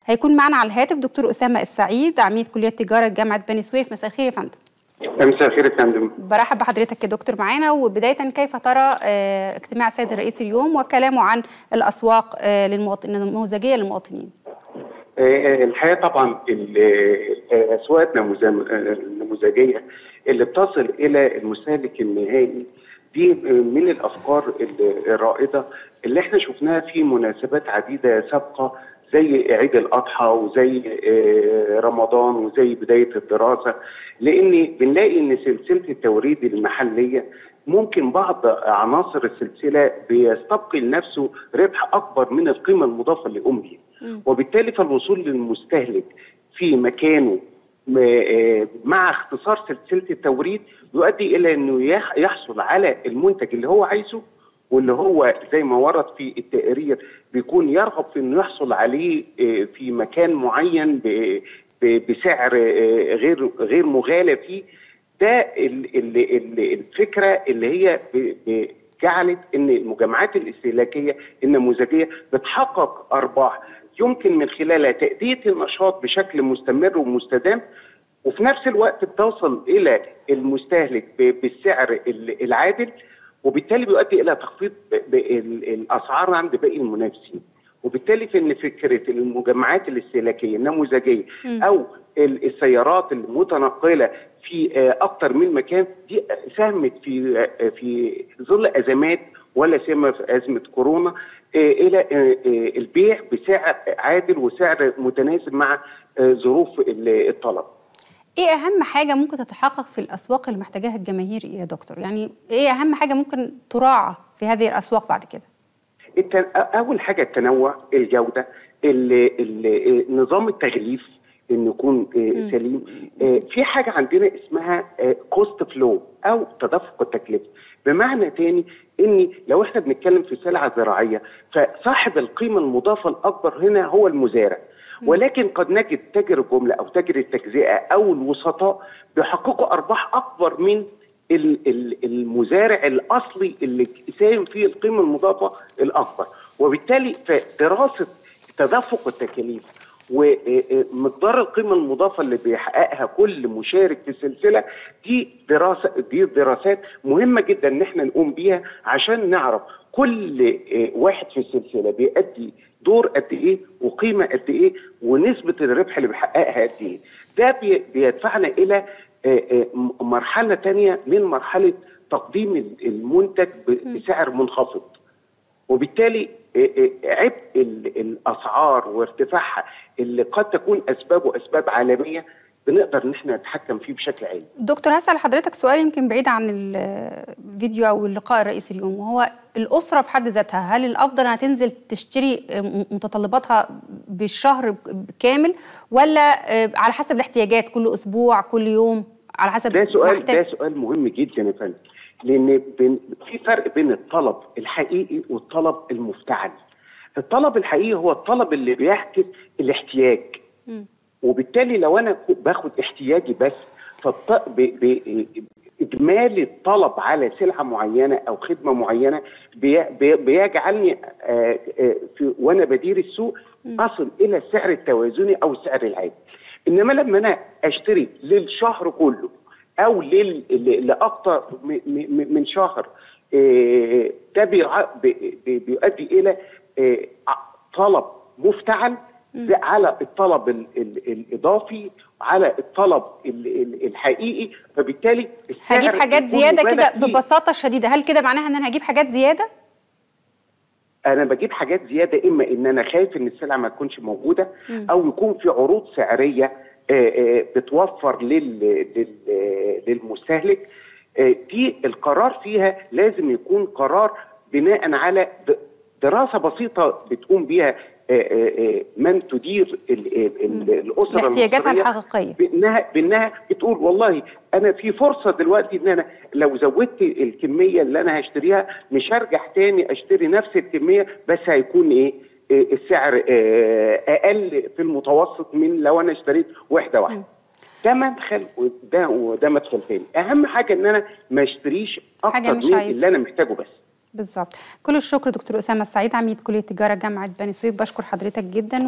هيكون معنا على الهاتف دكتور أسامة السعيد، عميد كلية تجارة جامعة بني سويف. مساء الخير يا فندم. مساء الخير يا فندم. برحب بحضرتك يا دكتور معانا. وبداية كيف ترى اجتماع السيد الرئيس اليوم وكلامه عن الأسواق النموذجية للمواطنين؟ الحقيقة طبعا الأسواق النموذجية اللي بتصل إلى المستهلك النهائي دي من الأفكار الرائدة اللي احنا شفناها في مناسبات عديدة سابقة، زي عيد الأضحى وزي رمضان وزي بداية الدراسة، لأن بنلاقي إن سلسلة التوريد المحلية ممكن بعض عناصر السلسلة بيستبقي لنفسه ربح أكبر من القيمة المضافة اللي قام بيها، وبالتالي فالوصول للمستهلك في مكانه مع اختصار سلسلة التوريد يؤدي إلى أنه يحصل على المنتج اللي هو عايزه، واللي هو زي ما ورد في التقرير بيكون يرغب في انه يحصل عليه في مكان معين بسعر غير مغالى فيه. ده الفكره اللي هي جعلت ان المجمعات الاستهلاكيه النموذجيه بتحقق ارباح يمكن من خلالها تأدية النشاط بشكل مستمر ومستدام، وفي نفس الوقت بتوصل الى المستهلك بالسعر العادل، وبالتالي بيؤدي الى تخفيض الاسعار عند باقي المنافسين. وبالتالي في ان فكره المجمعات الاستهلاكيه النموذجيه او السيارات المتنقله في اكثر من مكان دي ساهمت في ظل ازمات ولا سيما في ازمه كورونا الى البيع بسعر عادل وسعر متناسب مع ظروف الطلب. ايه اهم حاجه ممكن تتحقق في الاسواق اللي محتاجاها الجماهير يا دكتور؟ يعني ايه اهم حاجه ممكن تراعى في هذه الاسواق بعد كده؟ اول حاجه التنوع، الجوده، نظام التغليف انه يكون سليم. في حاجه عندنا اسمها كوست فلو او تدفق التكلفه، بمعنى تاني ان لو احنا بنتكلم في سلعه زراعيه فصاحب القيمه المضافه الاكبر هنا هو المزارع، ولكن قد نجد تاجر الجمله او تاجر التجزئه او الوسطاء بيحققوا ارباح اكبر من المزارع الاصلي اللي ساهم فيه القيمه المضافه الاكبر. وبالتالي فدراسه تدفق التكاليف ومقدار القيمه المضافه اللي بيحققها كل مشارك في السلسله دي دراسات مهمه جدا ان احنا نقوم بيها عشان نعرف كل واحد في السلسله بيأدي دور قد ايه وقيمه قد ايه ونسبه الربح اللي بيحققها قد ايه. ده بيدفعنا الى مرحله ثانيه من مرحله تقديم المنتج بسعر منخفض، وبالتالي عبء الاسعار وارتفاعها اللي قد تكون اسبابه اسباب عالميه بنقدر ان احنا نتحكم فيه بشكل عام. دكتور هسأل حضرتك سؤال يمكن بعيد عن الفيديو او اللقاء الرئيسي اليوم، وهو الاسره في حد ذاتها، هل الافضل انها تنزل تشتري متطلباتها بالشهر كامل ولا على حسب الاحتياجات كل اسبوع كل يوم على حسب؟ ده سؤال مهم جدا يا فندم، لان في فرق بين الطلب الحقيقي والطلب المفتعل. الطلب الحقيقي هو الطلب اللي بيعكس الاحتياج، وبالتالي لو انا باخد احتياجي بس اجمالي الطلب على سلعه معينه او خدمه معينه بيجعلني وانا بدير السوق اصل الى السعر التوازني او السعر العادي. انما لما انا اشتري للشهر كله او لاكثر من شهر ده بيؤدي الى طلب مفتعل على الطلب الاضافي على الطلب الحقيقي، فبالتالي هجيب حاجات زياده كده ببساطه شديده. هل كده معناها ان انا هجيب حاجات زياده؟ انا بجيب حاجات زياده اما ان انا خايف ان السلعه ما تكونش موجوده او يكون في عروض سعريه بتوفر للمستهلك. دي القرار فيها لازم يكون قرار بناء على دراسه بسيطه بتقوم بيها من تدير الاسره الاحتياجاتها الحقيقيه، بانها بتقول والله انا في فرصه دلوقتي ان انا لو زودت الكميه اللي انا هشتريها مش هرجع تاني اشتري نفس الكميه، بس هيكون السعر اقل في المتوسط من لو انا اشتريت واحده. ده مدخل وده مدخل تاني. اهم حاجه ان انا ما اشتريش اكتر من اللي انا محتاجه بس. بالظبط. كل الشكر دكتور أسامة السعيد، عميد كلية تجارة جامعة بني سويف. بشكر حضرتك جدا.